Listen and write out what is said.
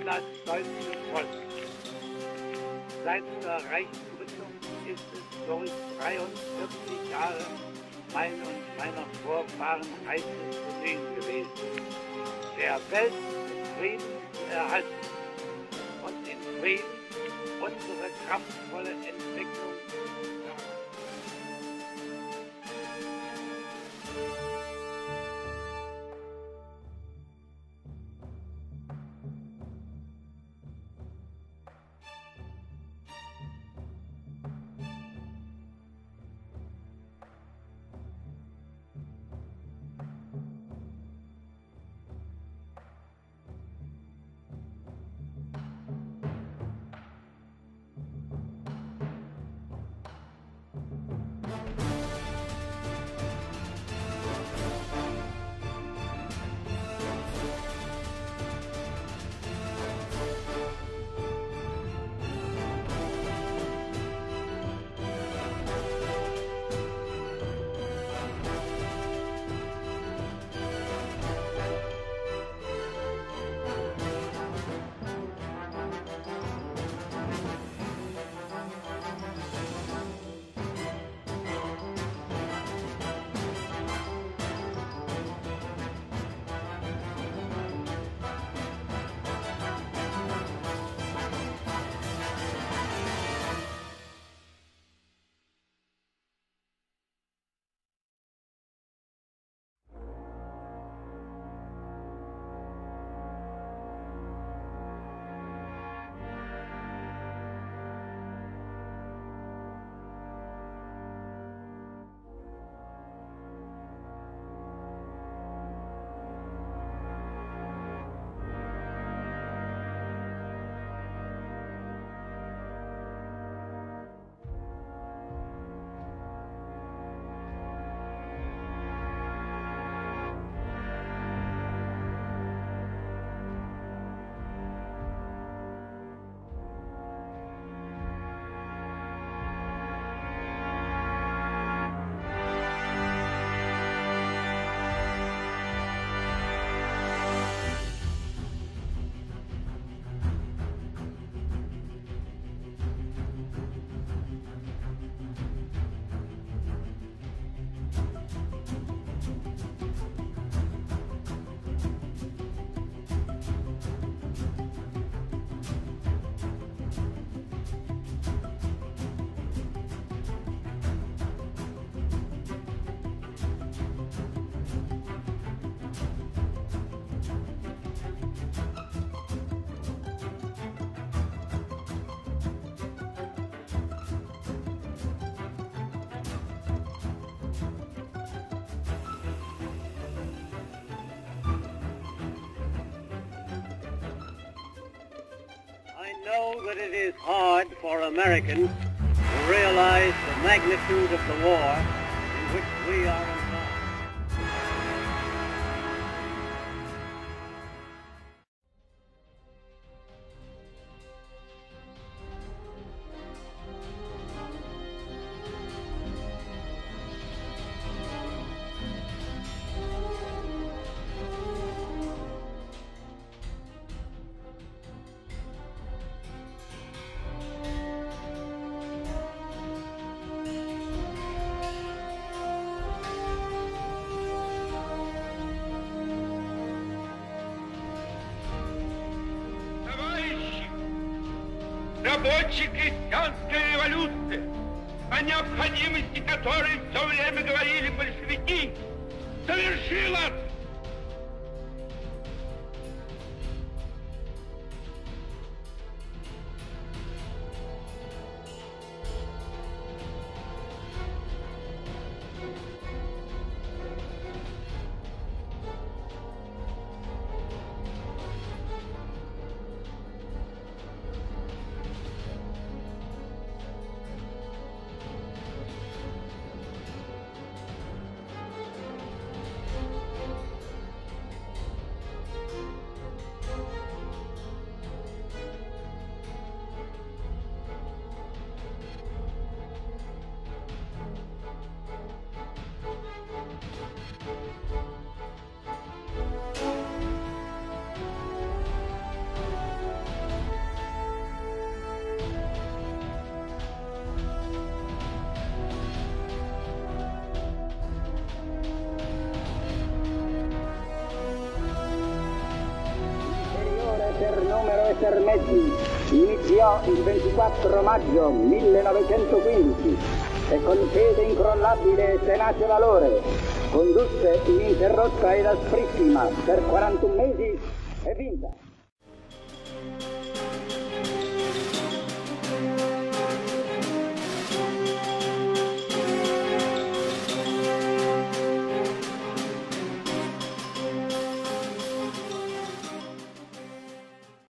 das deutsche Volk. Seit der Reichsgründung ist es durch 43 Jahre mein und meiner Vorfahren heißes Bemühen gewesen, der Welt den Frieden zu erhalten und in Frieden unsere kraftvolle Entwicklung zu fördern. I know that it is hard for Americans to realize the magnitude of the war in which we are involved. Рабочей крестьянской революции, о необходимости которой все время говорили большевики, совершилась. per numero e per mezzi, iniziò il 24 maggio 1915 e con fede incrollabile e tenace valore condusse ininterrotta ed asprissima per 41 mesi e vinta.